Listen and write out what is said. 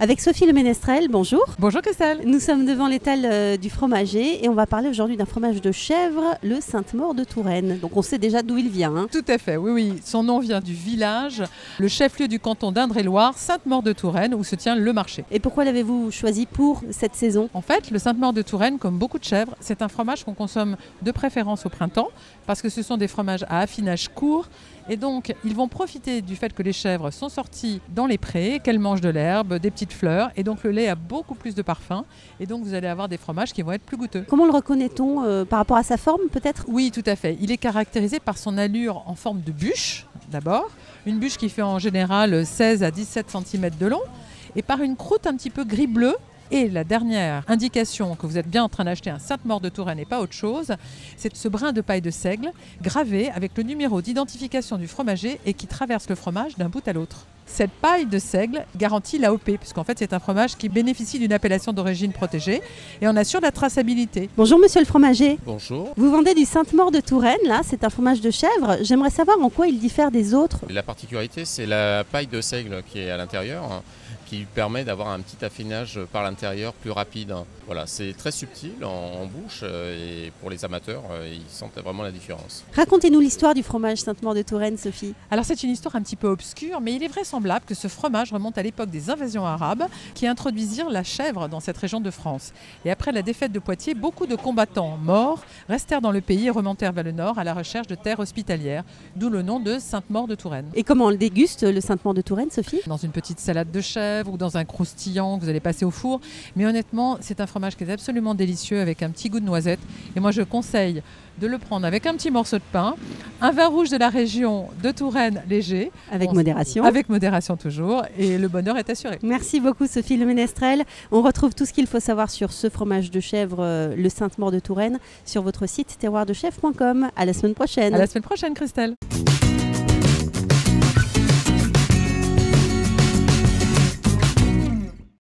Avec Sophie Le Ménestrel, bonjour. Bonjour Christelle. Nous sommes devant l'étal du fromager et on va parler aujourd'hui d'un fromage de chèvre, le Sainte-Maure de Touraine. Donc on sait déjà d'où il vient. Hein. Tout à fait, oui. Son nom vient du village, le chef-lieu du canton d'Indre-et-Loire, Sainte-Maure de Touraine, où se tient le marché. Et pourquoi l'avez-vous choisi pour cette saison? En fait, le Sainte-Maure de Touraine, comme beaucoup de chèvres, c'est un fromage qu'on consomme de préférence au printemps, parce que ce sont des fromages à affinage court. Et donc, ils vont profiter du fait que les chèvres sont sorties dans les prés, qu'elles mangent de l'herbe, des petites fleurs. Et donc, le lait a beaucoup plus de parfum. Et donc, vous allez avoir des fromages qui vont être plus goûteux. Comment le reconnaît-on par rapport à sa forme, peut-être? Oui, tout à fait. Il est caractérisé par son allure en forme de bûche, d'abord. Une bûche qui fait en général 16 à 17 cm de long. Et par une croûte un petit peu gris-bleu. Et la dernière indication que vous êtes bien en train d'acheter un Sainte-Maure de Touraine et pas autre chose, c'est ce brin de paille de seigle gravé avec le numéro d'identification du fromager et qui traverse le fromage d'un bout à l'autre. Cette paille de seigle garantit l'AOP, puisqu'en fait c'est un fromage qui bénéficie d'une appellation d'origine protégée et on assure la traçabilité. Bonjour monsieur le fromager. Bonjour. Vous vendez du Sainte-Maure de Touraine, là, c'est un fromage de chèvre. J'aimerais savoir en quoi il diffère des autres. La particularité, c'est la paille de seigle qui est à l'intérieur, qui permet d'avoir un petit affinage par l'intérieur plus rapide. Voilà, c'est très subtil en bouche et pour les amateurs, ils sentent vraiment la différence. Racontez-nous l'histoire du fromage Sainte-Maure de Touraine, Sophie. Alors c'est une histoire un petit peu obscure, mais il est vraisemblable que ce fromage remonte à l'époque des invasions arabes qui introduisirent la chèvre dans cette région de France. Et après la défaite de Poitiers, beaucoup de combattants morts restèrent dans le pays et remontèrent vers le nord à la recherche de terres hospitalières, d'où le nom de Sainte-Maure de Touraine. Et comment on le déguste, le Sainte-Maure de Touraine, Sophie? Dans une petite salade de chèvre ou dans un croustillant que vous allez passer au four. Mais honnêtement, c'est un fromage qui est absolument délicieux avec un petit goût de noisette. Et moi, je conseille de le prendre avec un petit morceau de pain, un vin rouge de la région de Touraine léger. Avec modération. Avec modération toujours. Et le bonheur est assuré. Merci beaucoup Sophie Le Ménestrel. On retrouve tout ce qu'il faut savoir sur ce fromage de chèvre, le Sainte-Maure de Touraine, sur votre site terroirdechèvre.com. À la semaine prochaine. À la semaine prochaine, Christelle.